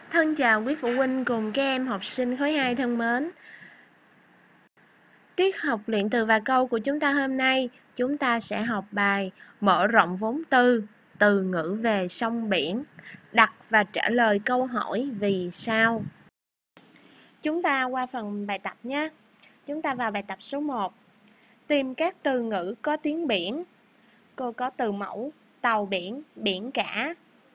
Thân chào quý phụ huynh cùng các em học sinh khối 2 thân mến. Tiết học luyện từ và câu của chúng ta hôm nay, chúng ta sẽ học bài mở rộng vốn từ ngữ về sông biển, đặt và trả lời câu hỏi vì sao. Chúng ta qua phần bài tập nhé. Chúng ta vào bài tập số 1. Tìm các từ ngữ có tiếng biển. Cô có từ mẫu, tàu biển, biển cả.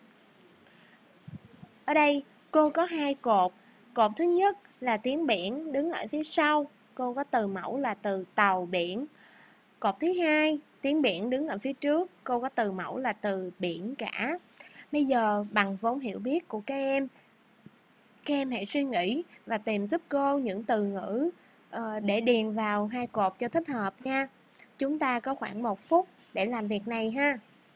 Ở đây cô có 2 cột. Cột thứ nhất là tiếng biển đứng ở phía sau. Cô có từ mẫu là từ tàu biển. Cột thứ hai, tiếng biển đứng ở phía trước. Cô có từ mẫu là từ biển cả. Bây giờ bằng vốn hiểu biết của các em hãy suy nghĩ và tìm giúp cô những từ ngữ để điền vào 2 cột cho thích hợp nha. Chúng ta có khoảng 1 phút để làm việc này ha.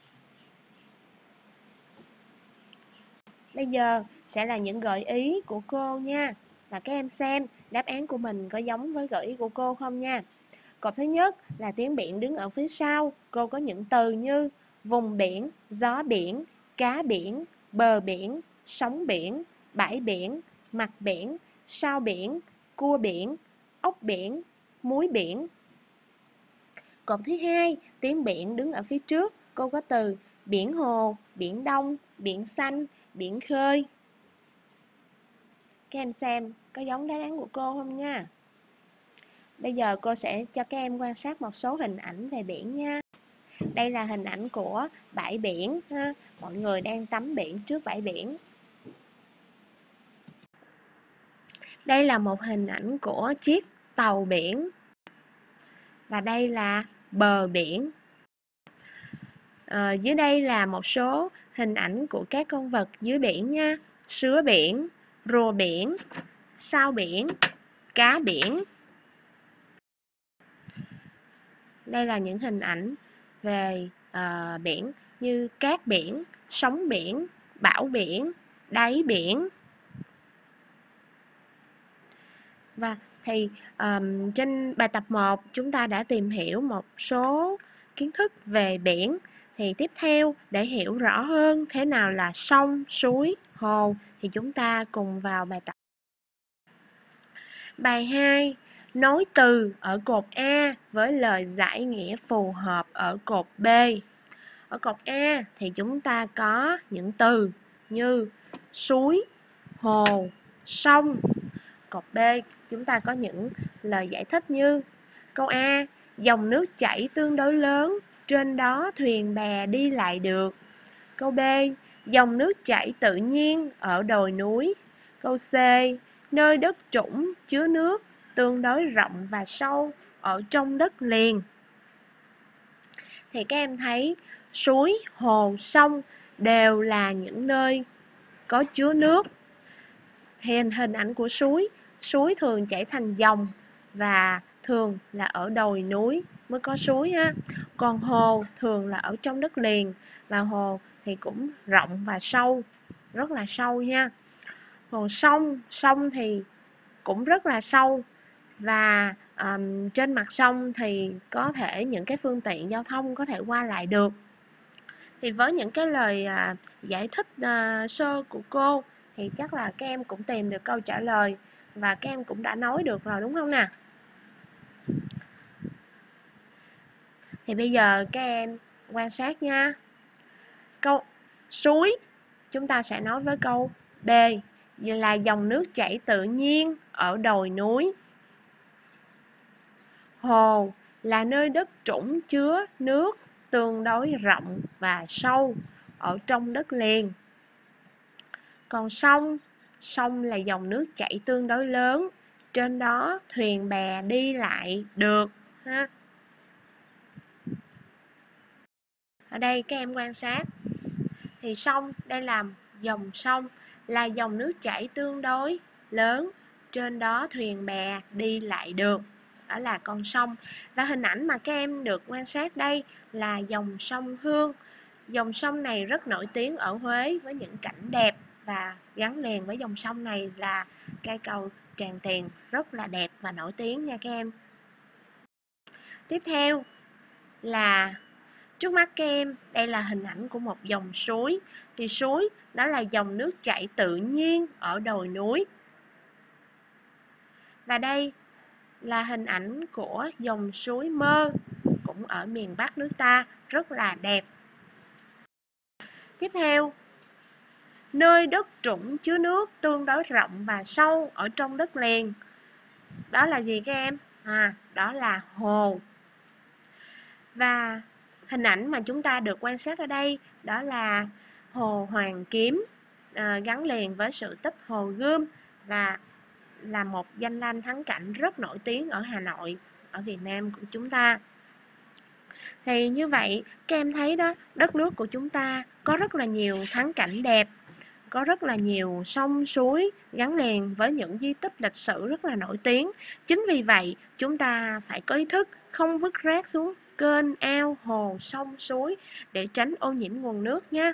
Bây giờ sẽ là những gợi ý của cô nha. Và các em xem đáp án của mình có giống với gợi ý của cô không nha. Cột thứ nhất là tiếng biển đứng ở phía sau. Cô có những từ như vùng biển, gió biển, cá biển, bờ biển, sóng biển, bãi biển, mặt biển, sao biển, cua biển, ốc biển, muối biển. Cột thứ hai, tiếng biển đứng ở phía trước. Cô có từ biển hồ, biển đông, biển xanh, biển khơi. Các em xem có giống đáp án của cô không nha. Bây giờ cô sẽ cho các em quan sát một số hình ảnh về biển nha. Đây là hình ảnh của bãi biển ha. Mọi người đang tắm biển trước bãi biển. Đây là một hình ảnh của chiếc tàu biển. Và đây là bờ biển. Dưới đây là một số hình ảnh của các con vật dưới biển nha. Sứa biển, rùa biển, sao biển, cá biển. Đây là những hình ảnh về biển như cát biển, sóng biển, bão biển, đáy biển. Và trên bài tập 1 chúng ta đã tìm hiểu một số kiến thức về biển. Thì tiếp theo để hiểu rõ hơn thế nào là sông, suối, hồ thì chúng ta cùng vào bài tập. Bài 2. Nối từ ở cột A với lời giải nghĩa phù hợp ở cột B. Ở cột A thì chúng ta có những từ như suối, hồ, sông. Cột B chúng ta có những lời giải thích như câu A, dòng nước chảy tương đối lớn, trên đó thuyền bè đi lại được. Câu B, dòng nước chảy tự nhiên ở đồi núi. Câu C, nơi đất trũng chứa nước tương đối rộng và sâu ở trong đất liền. Thì các em thấy suối, hồ, sông đều là những nơi có chứa nước. Hình ảnh của suối thường chảy thành dòng và thường là ở đồi núi mới có suối ha. Còn hồ thường là ở trong đất liền và hồ thì cũng rộng và sâu, rất là sâu nha. Còn sông thì cũng rất là sâu và trên mặt sông thì có thể những cái phương tiện giao thông có thể qua lại được. Thì với những cái lời giải thích sơ của cô thì chắc là các em cũng tìm được câu trả lời và các em cũng đã nói được rồi đúng không nè? Thì bây giờ các em quan sát nha. Câu suối chúng ta sẽ nói với câu B là dòng nước chảy tự nhiên ở đồi núi. Hồ là nơi đất trũng chứa nước tương đối rộng và sâu ở trong đất liền. Còn sông là dòng nước chảy tương đối lớn, trên đó thuyền bè đi lại được ha. Ở đây các em quan sát thì sông, đây là dòng sông, là dòng nước chảy tương đối lớn, trên đó thuyền bè đi lại được. Đó là con sông. Và hình ảnh mà các em được quan sát đây là dòng sông Hương. Dòng sông này rất nổi tiếng ở Huế với những cảnh đẹp và gắn liền với dòng sông này là cây cầu Tràng Tiền rất là đẹp và nổi tiếng nha các em. Tiếp theo là Trước mắt các em, đây là hình ảnh của một dòng suối. Thì suối đó là dòng nước chảy tự nhiên ở đồi núi. Và đây là hình ảnh của dòng suối Mơ, cũng ở miền Bắc nước ta, rất là đẹp. Tiếp theo, nơi đất trũng chứa nước tương đối rộng và sâu ở trong đất liền. Đó là gì các em? Đó là hồ. Và hình ảnh mà chúng ta được quan sát ở đây đó là hồ Hoàn Kiếm, gắn liền với sự tích Hồ Gươm và là một danh lam thắng cảnh rất nổi tiếng ở Hà Nội, ở Việt Nam của chúng ta. Thì như vậy, các em thấy đó, đất nước của chúng ta có rất là nhiều thắng cảnh đẹp, có rất là nhiều sông suối gắn liền với những di tích lịch sử rất là nổi tiếng. Chính vì vậy, chúng ta phải có ý thức không vứt rác xuống kênh, ao, hồ, sông, suối để tránh ô nhiễm nguồn nước nha.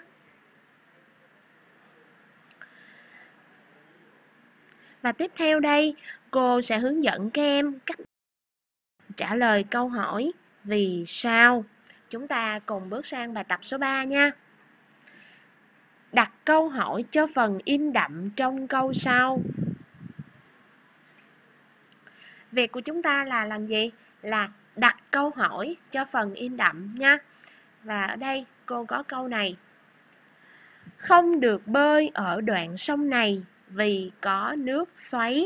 Và tiếp theo đây, cô sẽ hướng dẫn các em cách trả lời câu hỏi vì sao. Chúng ta cùng bước sang bài tập số 3 nha. Đặt câu hỏi cho phần in đậm trong câu sau. Việc của chúng ta là làm gì? Là đặt câu hỏi cho phần in đậm nha. Và ở đây cô có câu này. Không được bơi ở đoạn sông này vì có nước xoáy.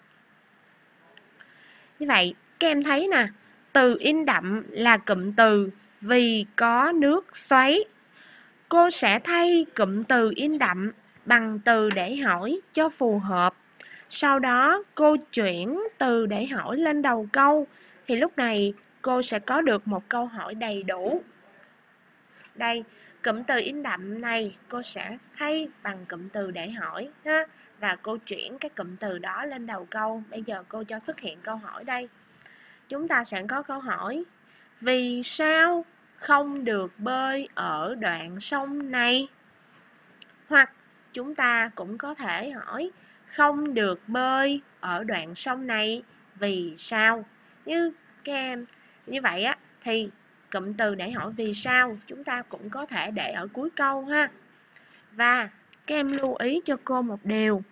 Như vậy, các em thấy nè, từ in đậm là cụm từ vì có nước xoáy. Cô sẽ thay cụm từ in đậm bằng từ để hỏi cho phù hợp. Sau đó cô chuyển từ để hỏi lên đầu câu. Thì lúc này cô sẽ có được một câu hỏi đầy đủ. Đây, cụm từ in đậm này cô sẽ thay bằng cụm từ để hỏi ha. Và cô chuyển cái cụm từ đó lên đầu câu. Bây giờ cô cho xuất hiện câu hỏi đây. Chúng ta sẽ có câu hỏi. Vì sao không được bơi ở đoạn sông này? Hoặc chúng ta cũng có thể hỏi không được bơi ở đoạn sông này vì sao? Như các em như vậy á thì cụm từ để hỏi vì sao chúng ta cũng có thể để ở cuối câu ha. Và các em lưu ý cho cô một điều.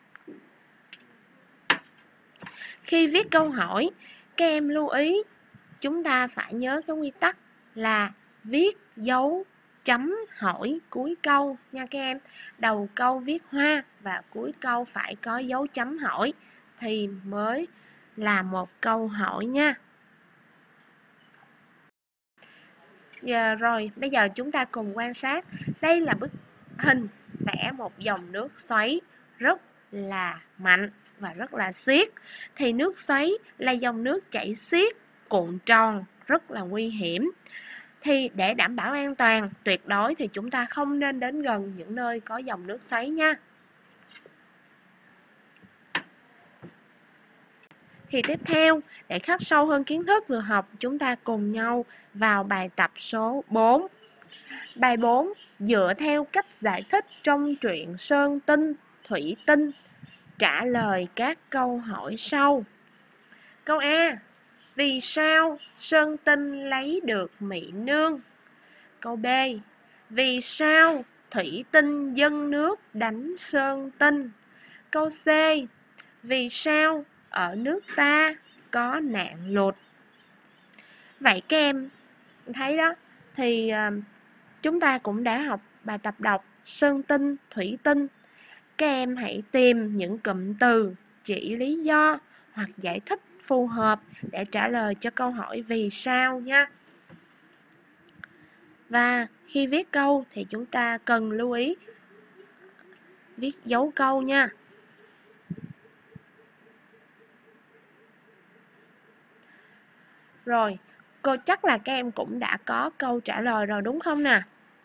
Khi viết câu hỏi, các em lưu ý chúng ta phải nhớ cái quy tắc là viết dấu chấm hỏi cuối câu nha các em. Đầu câu viết hoa và cuối câu phải có dấu chấm hỏi thì mới là một câu hỏi nha. Rồi, bây giờ chúng ta cùng quan sát. Đây là bức hình vẽ một dòng nước xoáy rất là mạnh và rất là xiết. Thì nước xoáy là dòng nước chảy xiết, cuộn tròn, rất là nguy hiểm. Thì để đảm bảo an toàn tuyệt đối thì chúng ta không nên đến gần những nơi có dòng nước xoáy nha. Thì tiếp theo, để khắc sâu hơn kiến thức vừa học, chúng ta cùng nhau vào bài tập số 4. Bài 4, dựa theo cách giải thích trong truyện Sơn Tinh, Thủy Tinh, trả lời các câu hỏi sau. Câu A, vì sao Sơn Tinh lấy được Mỹ Nương? Câu B, vì sao Thủy Tinh dâng nước đánh Sơn Tinh? Câu C, vì sao ở nước ta có nạn lụt? Vậy các em thấy đó, thì chúng ta cũng đã học bài tập đọc Sơn Tinh, Thủy Tinh. Các em hãy tìm những cụm từ chỉ lý do hoặc giải thích phù hợp để trả lời cho câu hỏi vì sao nha. Và khi viết câu thì chúng ta cần lưu ý viết dấu câu nha. Rồi, cô chắc là các em cũng đã có câu trả lời rồi đúng không nè?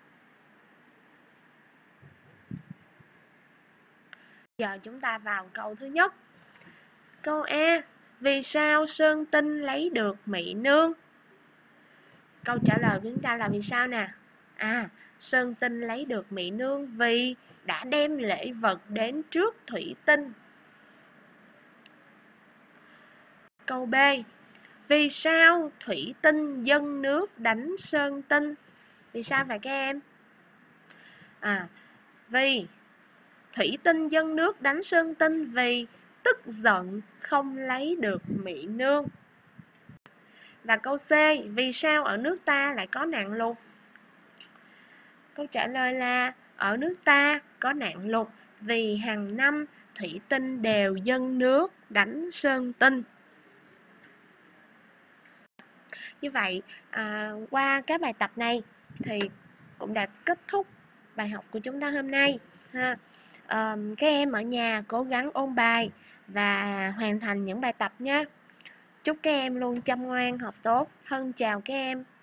Giờ chúng ta vào câu thứ nhất. Câu A, vì sao Sơn Tinh lấy được Mỹ Nương? Câu trả lời của chúng ta là vì sao nè? Sơn Tinh lấy được Mỹ Nương vì đã đem lễ vật đến trước Thủy Tinh. Câu B, vì sao Thủy Tinh dâng nước đánh Sơn Tinh? Vì sao vậy các em? Vì thủy tinh dâng nước đánh Sơn Tinh vì tức giận không lấy được mỹ nương. Và câu C, vì sao ở nước ta lại có nạn lụt? Câu trả lời là ở nước ta có nạn lụt vì hàng năm thủy tinh đều dâng nước đánh Sơn Tinh. Như vậy, qua các bài tập này thì cũng đã kết thúc bài học của chúng ta hôm nay ha. Các em ở nhà cố gắng ôn bài và hoàn thành những bài tập nhé. Chúc các em luôn chăm ngoan học tốt. Thân chào các em.